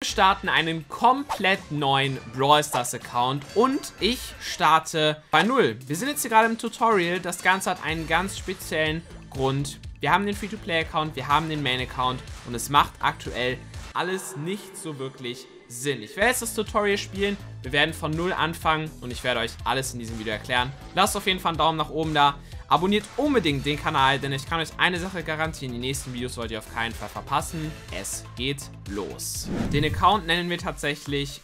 Wir starten einen komplett neuen Brawl Stars Account und ich starte bei 0. Wir sind jetzt hier gerade im Tutorial. Das Ganze hat einen ganz speziellen Grund. Wir haben den Free-to-Play-Account, wir haben den Main-Account und es macht aktuell alles nicht so wirklich Sinn. Ich werde jetzt das Tutorial spielen, wir werden von 0 anfangen und ich werde euch alles in diesem Video erklären. Lasst auf jeden Fall einen Daumen nach oben da. Abonniert unbedingt den Kanal, denn ich kann euch eine Sache garantieren, die nächsten Videos wollt ihr auf keinen Fall verpassen. Es geht los. Den Account nennen wir tatsächlich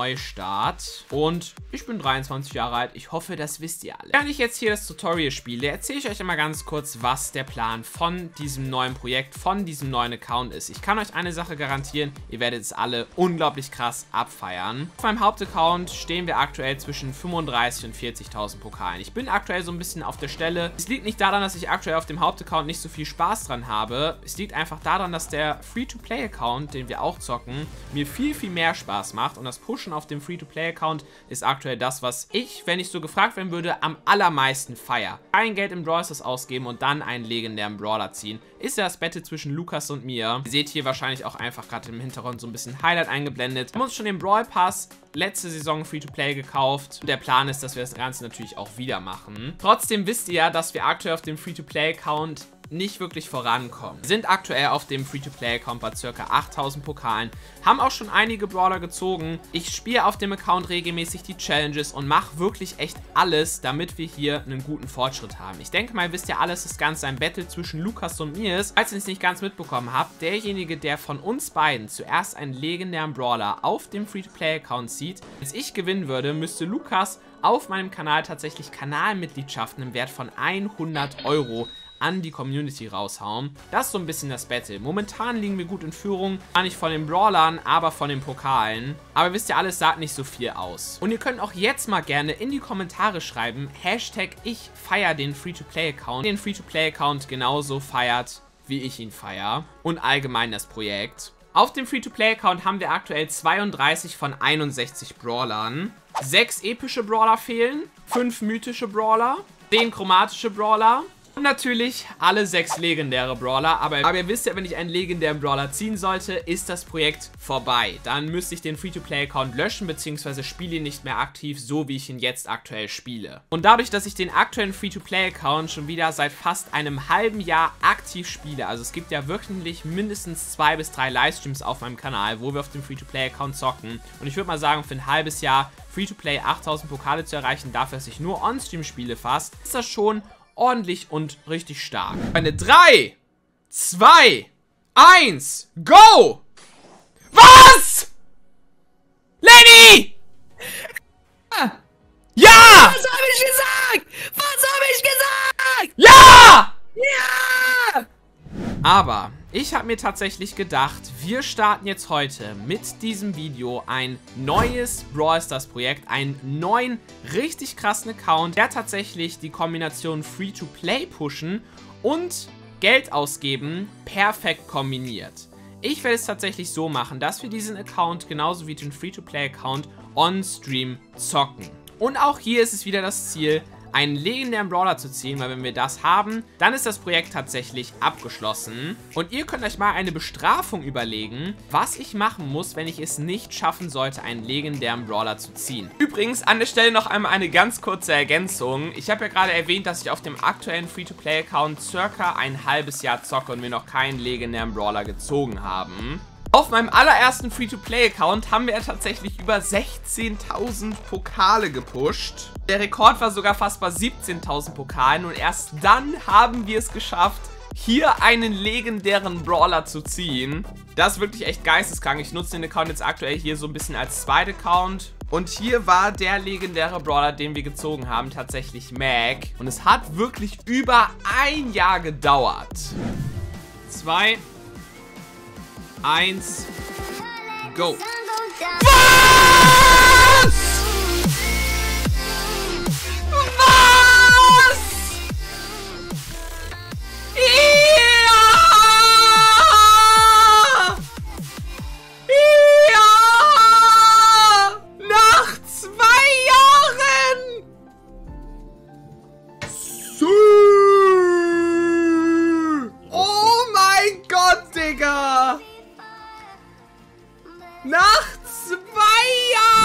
Neustart und ich bin 23 Jahre alt. Ich hoffe, das wisst ihr alle. Während ich jetzt hier das Tutorial spiele, erzähle ich euch einmal ganz kurz, was der Plan von diesem neuen Projekt, von diesem neuen Account ist. Ich kann euch eine Sache garantieren, ihr werdet es alle unglaublich krass abfeiern. Auf meinem Hauptaccount stehen wir aktuell zwischen 35.000 und 40.000 Pokalen. Ich bin aktuell so ein bisschen auf der Stelle. Es liegt nicht daran, dass ich aktuell auf dem Hauptaccount nicht so viel Spaß dran habe. Es liegt einfach daran, dass der Free-to-Play-Account, den wir auch zocken, mir viel, viel mehr Spaß macht. Und das Pushen auf dem Free-to-Play-Account ist aktuell das, was ich, wenn ich so gefragt werden würde, am allermeisten feiere. Kein Geld im Brawl Stars ausgeben und dann einen legendären Brawler ziehen. Ist ja das Battle zwischen Lukas und mir. Ihr seht hier wahrscheinlich auch einfach gerade im Hintergrund so ein bisschen Highlight eingeblendet. Wir haben uns schon den Brawl Pass letzte Saison Free-to-Play gekauft. Der Plan ist, dass wir das Ganze natürlich auch wieder machen. Trotzdem wisst ihr ja, dass wir aktuell auf dem Free-to-Play-Account nicht wirklich vorankommen. Wir sind aktuell auf dem Free-to-Play-Account bei ca. 8.000 Pokalen, haben auch schon einige Brawler gezogen. Ich spiele auf dem Account regelmäßig die Challenges und mache wirklich echt alles, damit wir hier einen guten Fortschritt haben. Ich denke mal, wisst ihr alles, das Ganze ein Battle zwischen Lukas und mir ist. Falls ihr es nicht ganz mitbekommen habt, derjenige, der von uns beiden zuerst einen legendären Brawler auf dem Free-to-Play-Account zieht, wenn ich gewinnen würde, müsste Lukas auf meinem Kanal tatsächlich Kanalmitgliedschaften im Wert von 100 € an die Community raushauen. Das ist so ein bisschen das Battle. Momentan liegen wir gut in Führung. Gar nicht von den Brawlern, aber von den Pokalen. Aber wisst ihr, alles sagt nicht so viel aus. Und ihr könnt auch jetzt mal gerne in die Kommentare schreiben, Hashtag ich feiere den Free-to-Play-Account. Den Free-to-Play-Account genauso feiert, wie ich ihn feiere. Und allgemein das Projekt. Auf dem Free-to-Play-Account haben wir aktuell 32 von 61 Brawlern. 6 epische Brawler fehlen, 5 mythische Brawler, 10 chromatische Brawler. Und natürlich alle 6 legendäre Brawler, aber ihr wisst ja, wenn ich einen legendären Brawler ziehen sollte, ist das Projekt vorbei. Dann müsste ich den Free-to-Play-Account löschen, beziehungsweise spiele ihn nicht mehr aktiv, so wie ich ihn jetzt aktuell spiele. Und dadurch, dass ich den aktuellen Free-to-Play-Account schon wieder seit fast einem halben Jahr aktiv spiele, also es gibt ja wirklich mindestens 2 bis 3 Livestreams auf meinem Kanal, wo wir auf dem Free-to-Play-Account zocken. Und ich würde mal sagen, für ein halbes Jahr Free-to-Play 8.000 Pokale zu erreichen, dafür, dass ich nur On-Stream spiele fast, ist das schon ordentlich und richtig stark. Eine 3, 2, 1, go! Was? Lenny! Ja! Was habe ich gesagt? Was habe ich gesagt? Ja! Ja! Aber ich habe mir tatsächlich gedacht, wir starten jetzt heute mit diesem Video ein neues Brawl Stars Projekt, einen neuen, richtig krassen Account, der tatsächlich die Kombination Free-to-Play pushen und Geld ausgeben perfekt kombiniert. Ich werde es tatsächlich so machen, dass wir diesen Account genauso wie den Free-to-Play-Account on-Stream zocken. Und auch hier ist es wieder das Ziel, einen legendären Brawler zu ziehen, weil wenn wir das haben, dann ist das Projekt tatsächlich abgeschlossen. Und ihr könnt euch mal eine Bestrafung überlegen, was ich machen muss, wenn ich es nicht schaffen sollte, einen legendären Brawler zu ziehen. Übrigens, an der Stelle noch einmal eine ganz kurze Ergänzung. Ich habe ja gerade erwähnt, dass ich auf dem aktuellen Free-to-Play-Account circa ein halbes Jahr zocke und wir noch keinen legendären Brawler gezogen haben. Auf meinem allerersten Free-to-Play-Account haben wir ja tatsächlich über 16.000 Pokale gepusht. Der Rekord war sogar fast bei 17.000 Pokalen und erst dann haben wir es geschafft, hier einen legendären Brawler zu ziehen. Das ist wirklich echt geisteskrank. Ich nutze den Account jetzt aktuell hier so ein bisschen als Zweit-Account. Und hier war der legendäre Brawler, den wir gezogen haben, tatsächlich Mac. Und es hat wirklich über ein Jahr gedauert. 2, 1, go. Was? Was? Ja! Ja! Nach 2 Jahren! Oh mein Gott, Digga! Nach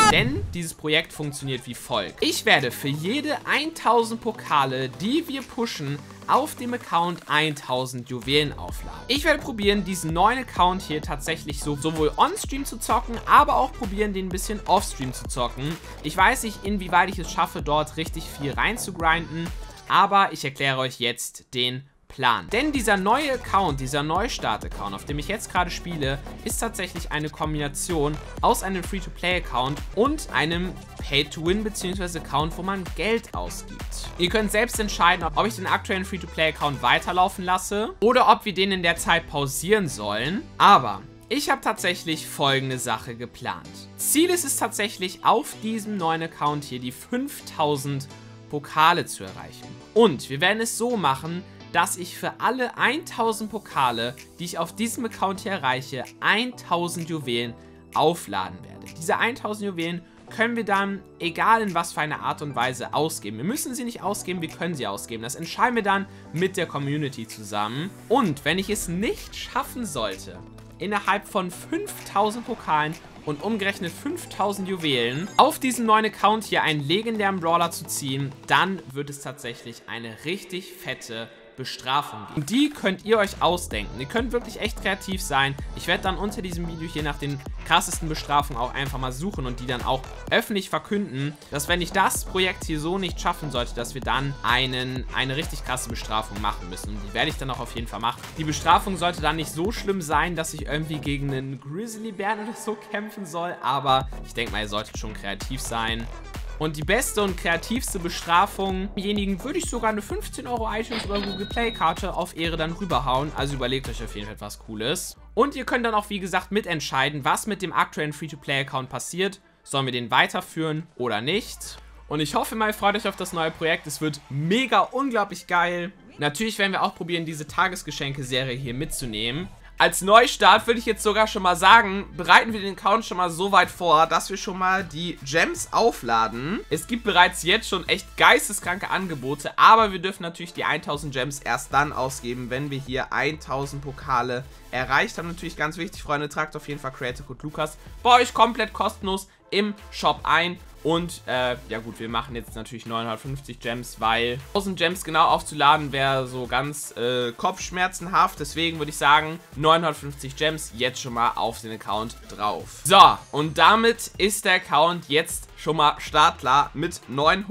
Denn dieses Projekt funktioniert wie folgt. Ich werde für jede 1000 Pokale, die wir pushen, auf dem Account 1000 Juwelen aufladen. Ich werde probieren, diesen neuen Account hier tatsächlich sowohl on-stream zu zocken, aber auch probieren, den ein bisschen off-stream zu zocken. Ich weiß nicht, inwieweit ich es schaffe, dort richtig viel rein zu grinden, aber ich erkläre euch jetzt den Plan. Denn dieser neue Account, dieser Neustart-Account, auf dem ich jetzt gerade spiele, ist tatsächlich eine Kombination aus einem Free-to-Play-Account und einem Pay-to-Win bzw. Account, wo man Geld ausgibt. Ihr könnt selbst entscheiden, ob ich den aktuellen Free-to-Play-Account weiterlaufen lasse oder ob wir den in der Zeit pausieren sollen. Aber ich habe tatsächlich folgende Sache geplant. Ziel ist es tatsächlich, auf diesem neuen Account hier die 5000 Pokale zu erreichen. Und wir werden es so machen, dass ich für alle 1000 Pokale, die ich auf diesem Account hier erreiche, 1000 Juwelen aufladen werde. Diese 1000 Juwelen können wir dann, egal in was für eine Art und Weise, ausgeben. Wir müssen sie nicht ausgeben, wir können sie ausgeben. Das entscheiden wir dann mit der Community zusammen. Und wenn ich es nicht schaffen sollte, innerhalb von 5000 Pokalen und umgerechnet 5000 Juwelen auf diesem neuen Account hier einen legendären Brawler zu ziehen, dann wird es tatsächlich eine richtig fette Bestrafung geben. Und die könnt ihr euch ausdenken. Ihr könnt wirklich echt kreativ sein. Ich werde dann unter diesem Video hier nach den krassesten Bestrafungen auch einfach mal suchen und die dann auch öffentlich verkünden, dass wenn ich das Projekt hier so nicht schaffen sollte, dass wir dann eine richtig krasse Bestrafung machen müssen. Und die werde ich dann auch auf jeden Fall machen. Die Bestrafung sollte dann nicht so schlimm sein, dass ich irgendwie gegen einen Grizzlybären oder so kämpfen soll, aber ich denke mal, ihr solltet schon kreativ sein. Und die beste und kreativste Bestrafung, demjenigen würde ich sogar eine 15 € iTunes oder Google Play Karte auf Ehre dann rüberhauen. Also überlegt euch auf jeden Fall etwas Cooles. Und ihr könnt dann auch, wie gesagt, mitentscheiden, was mit dem aktuellen Free-to-Play-Account passiert. Sollen wir den weiterführen oder nicht? Und ich hoffe mal, freut euch auf das neue Projekt. Es wird mega unglaublich geil. Natürlich werden wir auch probieren, diese Tagesgeschenke-Serie hier mitzunehmen. Als Neustart würde ich jetzt sogar schon mal sagen, bereiten wir den Account schon mal so weit vor, dass wir schon mal die Gems aufladen. Es gibt bereits jetzt schon echt geisteskranke Angebote, aber wir dürfen natürlich die 1000 Gems erst dann ausgeben, wenn wir hier 1000 Pokale erreicht haben. Natürlich ganz wichtig, Freunde, tragt auf jeden Fall Creator Code Lukas bei euch komplett kostenlos im Shop ein. Und, ja gut, wir machen jetzt natürlich 950 Gems, weil 1000 Gems genau aufzuladen wäre so ganz kopfschmerzenhaft. Deswegen würde ich sagen, 950 Gems jetzt schon mal auf den Account drauf. So, und damit ist der Account jetzt schon mal startklar mit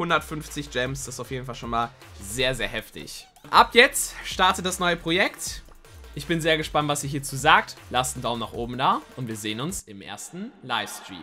950 Gems. Das ist auf jeden Fall schon mal sehr, sehr heftig. Ab jetzt startet das neue Projekt. Ich bin sehr gespannt, was ihr hierzu sagt. Lasst einen Daumen nach oben da und wir sehen uns im ersten Livestream.